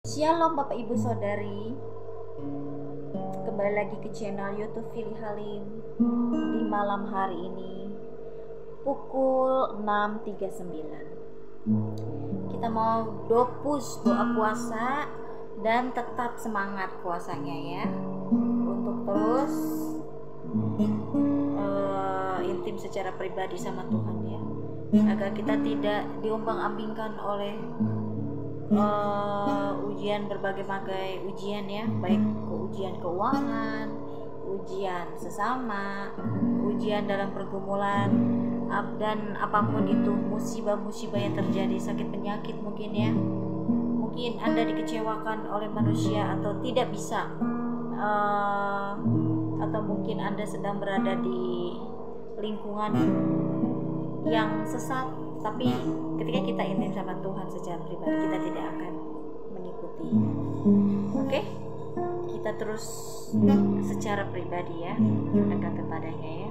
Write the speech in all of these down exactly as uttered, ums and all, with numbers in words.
Shalom Bapak Ibu Saudari, kembali lagi ke channel YouTube Fili Halim di malam hari ini pukul enam tiga puluh sembilan. Kita mau dopus doa puasa dan tetap semangat puasanya ya, untuk terus uh, intim secara pribadi sama Tuhan ya, agar kita tidak diombang-ambingkan oleh Uh, ujian berbagai-bagai ujian ya, baik ujian keuangan, ujian sesama, ujian dalam pergumulan, dan apapun itu musibah-musibah yang terjadi, sakit penyakit mungkin ya, mungkin Anda dikecewakan oleh manusia atau tidak bisa, uh, atau mungkin Anda sedang berada di lingkungan yang sesat. Tapi ketika kita intim sama Tuhan secara pribadi, kita tidak akan mengikuti. Oke, kita terus secara pribadi ya, mendekat kepadanya ya.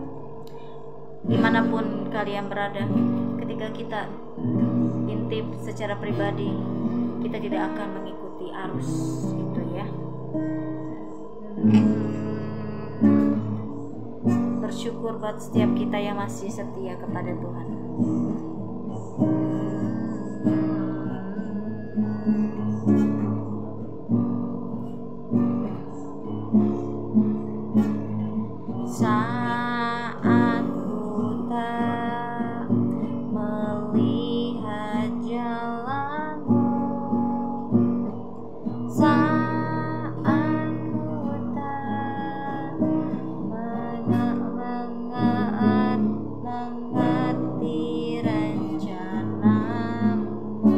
Dimanapun kalian berada, ketika kita intim secara pribadi, kita tidak akan mengikuti arus itu ya. Bersyukur buat setiap kita yang masih setia kepada Tuhan. Saat ku tak melihat jalanmu, saat ku tak mengerti rencanamu,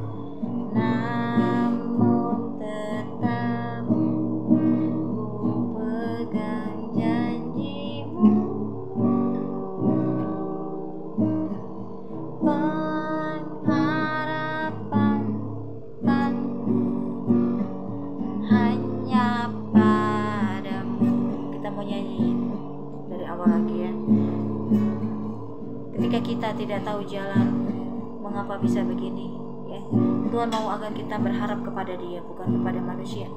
namun tetap ku pegang janjimu. Pengharapanku hanya padamu. Kita mau nyanyi dari awal lagi ya. Ketika kita tidak tahu jalan, mengapa bisa begini ya, Tuhan mau agar kita berharap kepada Dia, bukan kepada manusia.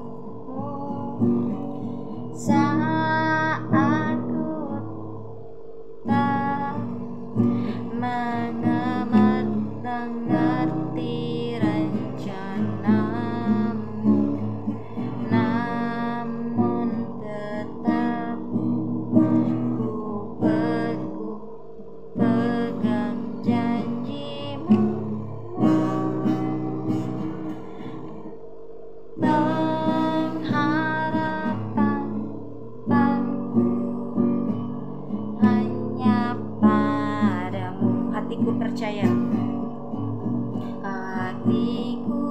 Saat ku tak mengerti rencanamu, namun tetap ku pegang janjimu. Pengharapanku hanya padamu. Hatiku percaya, hatiku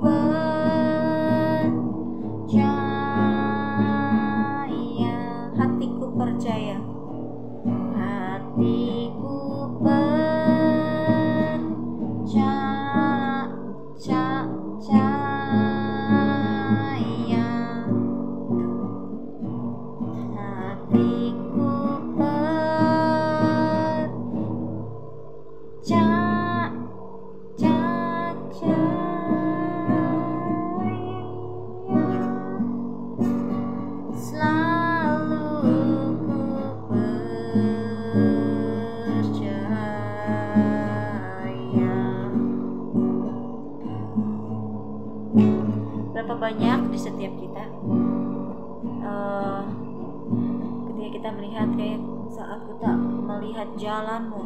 percaya, hatiku percaya, hatiku percaya, hatiku percaya, selalu ku percaya. Berapa banyak di setiap kita uh, ketika kita melihat kayak saat ku tak melihat jalanmu,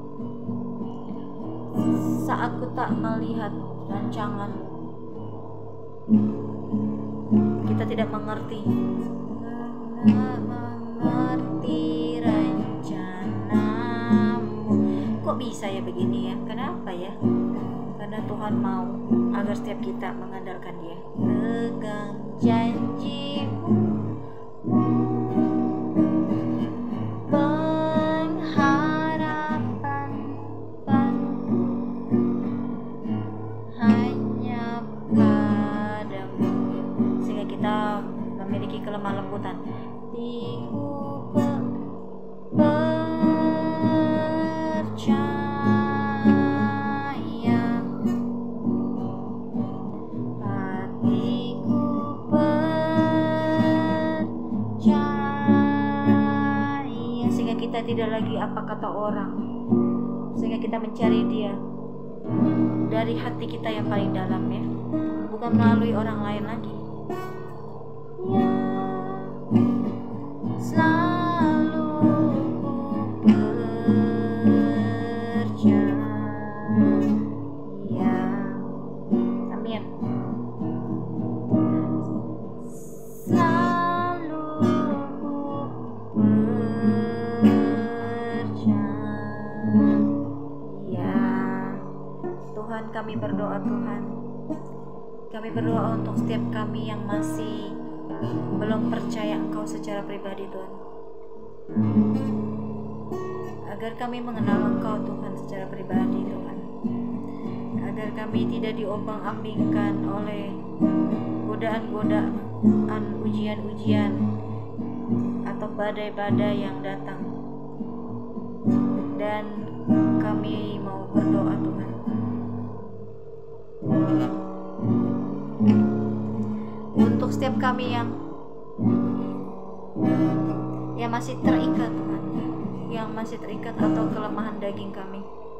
saat ku tak melihat rancanganmu, kita tidak mengerti mengerti rencanamu. Kok bisa ya begini ya? Kenapa ya? Karena Tuhan mau agar setiap kita mengandalkan Dia. Pegang janjimu, pengharapanku hanya padamu, sehingga kita memiliki kelemah lembutan. Hatiku percaya, tidak lagi apa kata orang, sehingga kita mencari Dia dari hati kita yang paling dalam, ya, bukan melalui orang lain lagi. Ya, selalu ku percaya. Amin. Selalu ku percaya. Tuhan, kami berdoa, Tuhan. Kami berdoa untuk setiap kami yang masih belum percaya Engkau secara pribadi, Tuhan. Agar kami mengenal Engkau, Tuhan, secara pribadi, Tuhan. Agar kami tidak diombang-ambingkan oleh godaan-godaan, ujian-ujian, atau badai-badai yang datang. Dan kami mau berdoa, Tuhan, untuk setiap kami yang yang masih terikat, Tuhan, yang masih terikat atau kelemahan daging kami,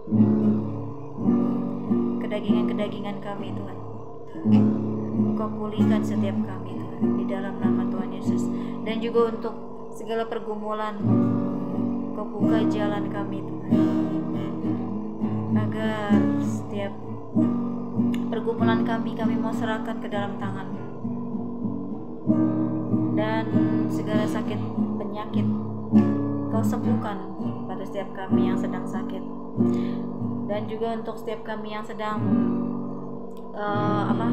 kedagingan-kedagingan kami, Tuhan. Engkau pulihkan setiap kami, Tuhan, di dalam nama Tuhan Yesus. Dan juga untuk segala pergumulan, Engkau buka jalan kami, Tuhan, agar setiap pergumulan kami, kami mau serahkan ke dalam tangan-Mu. Dan segala sakit penyakit Kau sembuhkan pada setiap kami yang sedang sakit. Dan juga untuk setiap kami yang sedang uh, apa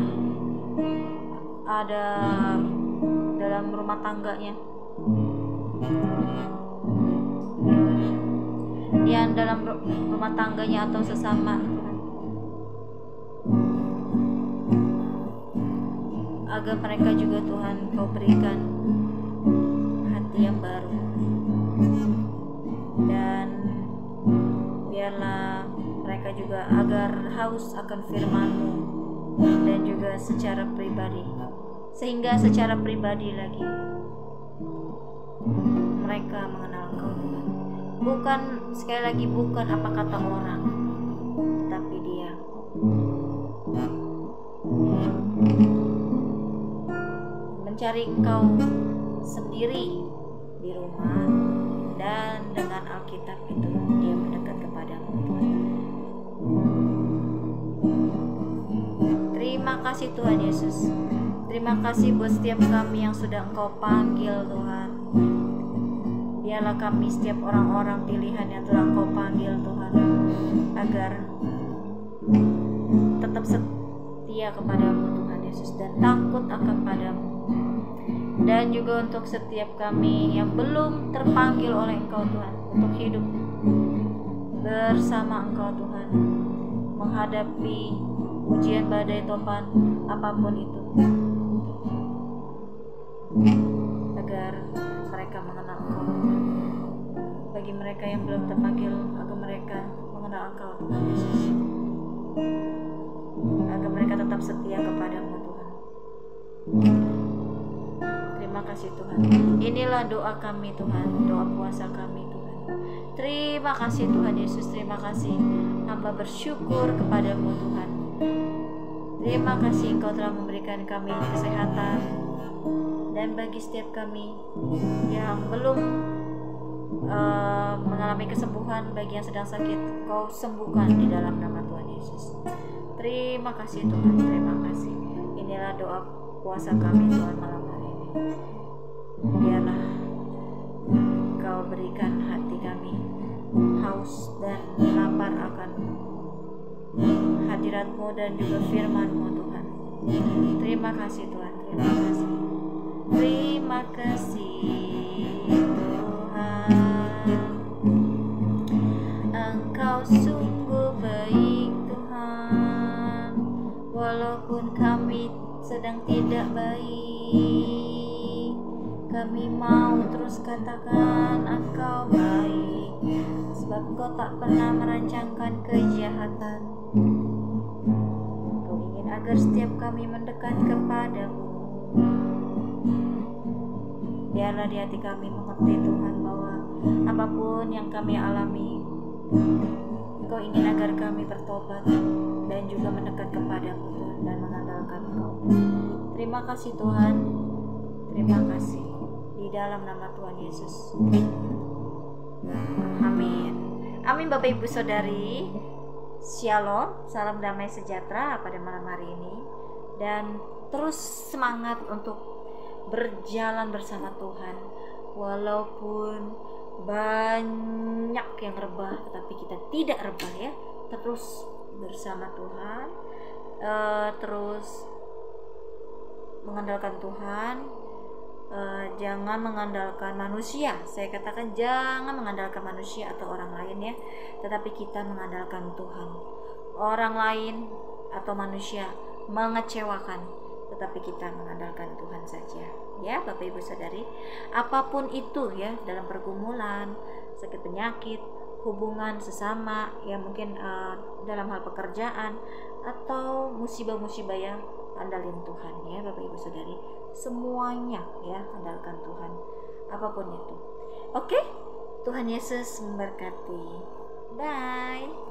ada dalam rumah tangganya, yang dalam rumah tangganya atau sesama, agar mereka juga, Tuhan, Kau berikan hati yang baru. Dan biarlah mereka juga agar haus akan firman-Mu, dan juga secara pribadi, sehingga secara pribadi lagi mereka mengenal Engkau, Tuhan. Bukan, sekali lagi, bukan apa kata orang, tapi Dia. Mencari Engkau sendiri di rumah, dan dengan Alkitab itu dia mendekat kepadamu, Tuhan. Terima kasih, Tuhan Yesus. Terima kasih buat setiap kami yang sudah Engkau panggil, Tuhan. Biarlah kami setiap orang-orang pilihan yang telah Engkau panggil, Tuhan, agar tetap setia kepadamu, Tuhan Yesus, dan takut akan padamu. Dan juga untuk setiap kami yang belum terpanggil oleh Engkau, Tuhan, untuk hidup bersama Engkau, Tuhan, menghadapi ujian, badai, topan, apapun itu, agar mereka mengenal Engkau, Tuhan. Bagi mereka yang belum terpanggil, agar mereka mengenal Engkau, Tuhan Yesus, agar mereka tetap setia kepadamu, Tuhan. Terima kasih, Tuhan. Inilah doa kami, Tuhan, doa puasa kami, Tuhan. Terima kasih, Tuhan Yesus. Terima kasih. Hamba bersyukur kepadamu, Tuhan. Terima kasih Engkau telah memberikan kami kesehatan. Dan bagi setiap kami yang belum uh, mengalami kesembuhan, bagi yang sedang sakit, Kau sembuhkan di dalam nama Tuhan Yesus. Terima kasih, Tuhan. Terima kasih. Inilah doa puasa kami, Tuhan, malam hari ini. Biarlah Kau berikan hati kami haus dan lapar akan hadirat-Mu dan juga firman-Mu, Tuhan. Terima kasih, Tuhan. Terima kasih. Terima kasih, Tuhan. Engkau sungguh baik, Tuhan. Walaupun kami sedang tidak baik, kami mau terus katakan Engkau baik, sebab Engkau tak pernah merancangkan kejahatan. Engkau ingin agar setiap kami mendekat kepadamu. Biarlah di hati kami mengerti, Tuhan, bahwa apapun yang kami alami, Engkau ingin agar kami bertobat dan juga mendekat kepadamu Tuhan, dan mengandalkan Engkau. Terima kasih Tuhan, terima kasih di dalam nama Tuhan Yesus. Amin. Amin Bapak Ibu Saudari. Shalom, salam damai sejahtera pada malam hari ini, dan terus semangat untuk berjalan bersama Tuhan. Walaupun banyak yang rebah, tetapi kita tidak rebah ya. Terus bersama Tuhan, uh, terus mengandalkan Tuhan. Uh, jangan mengandalkan manusia. Saya katakan jangan mengandalkan manusia atau orang lain ya, tetapi kita mengandalkan Tuhan. Orang lain atau manusia mengecewakan, tetapi kita mengandalkan Tuhan saja ya Bapak Ibu Saudari. Apapun itu ya, dalam pergumulan, sakit penyakit, hubungan sesama ya, mungkin uh, dalam hal pekerjaan atau musibah-musibah ya, andalin Tuhan ya Bapak Ibu Saudari. Semuanya ya, andalkan Tuhan apapun itu. Oke, Tuhan Yesus memberkati. Bye.